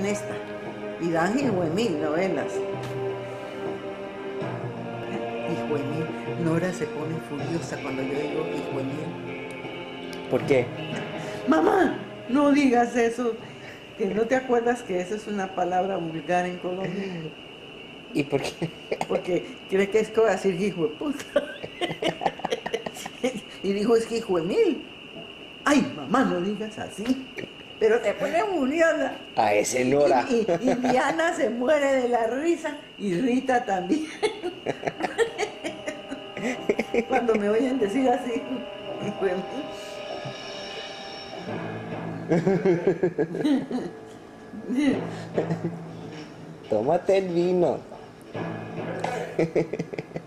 en esta. Y dan hijo de mil novelas. Hijo de mil. Nora se pone furiosa cuando yo digo hijo de mil. ¿Por qué? Mamá, no digas eso. Que no te acuerdas que esa es una palabra vulgar en Colombia. ¿Y por qué? Porque cree que es que voy a decir hijo de puta. Y dijo, es que hijo de mil. Ay, mamá, no digas así. Pero te pone furiosa. A ese Nora. Y Diana se muere de la risa y Rita también. Cuando me oyen decir así, hijo de mil. Tómate el vino.